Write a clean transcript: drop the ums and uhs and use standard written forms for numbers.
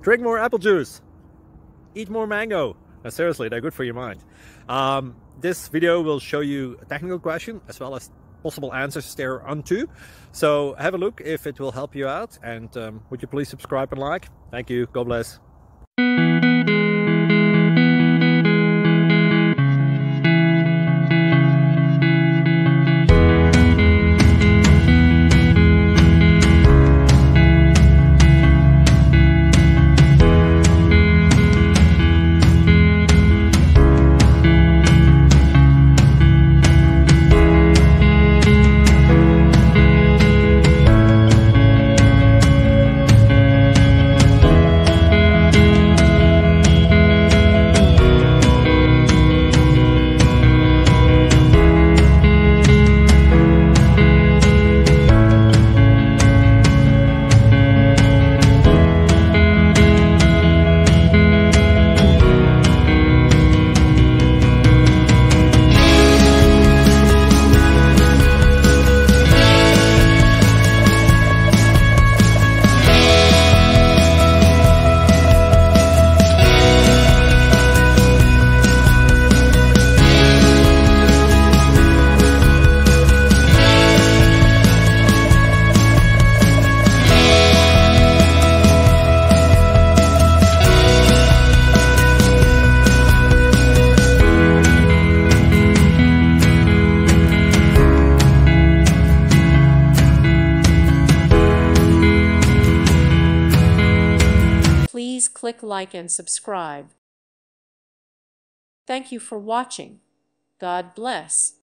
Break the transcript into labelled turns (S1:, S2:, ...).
S1: drink more apple juice, eat more mango. Seriously, they're good for your mind. This video will show you a technical question as well as possible answers thereunto. So have a look if it will help you out, and would you please subscribe and like? Thank you. God bless.
S2: Please click like and subscribe. Thank you for watching. God bless.